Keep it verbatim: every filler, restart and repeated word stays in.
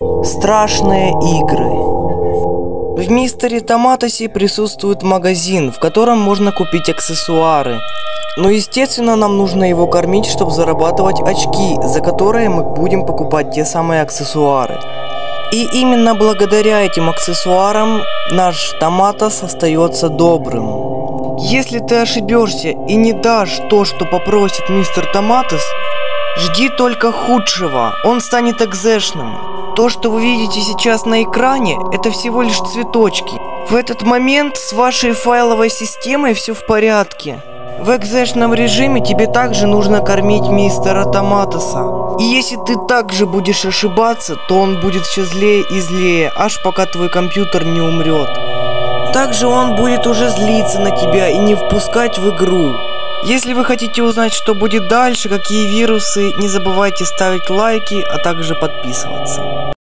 Страшные игры. В мистере Томатосе присутствует магазин, в котором можно купить аксессуары. Но естественно нам нужно его кормить, чтобы зарабатывать очки, за которые мы будем покупать те самые аксессуары. И именно благодаря этим аксессуарам наш Томатос остается добрым. Если ты ошибешься и не дашь то, что попросит мистер Томатос, жди только худшего, он станет экзешным. То, что вы видите сейчас на экране, это всего лишь цветочки. В этот момент с вашей файловой системой все в порядке. В экзешном режиме тебе также нужно кормить мистера Томатоса. И если ты также будешь ошибаться, то он будет все злее и злее, аж пока твой компьютер не умрет. Также он будет уже злиться на тебя и не впускать в игру. Если вы хотите узнать, что будет дальше, какие вирусы, не забывайте ставить лайки, а также подписываться.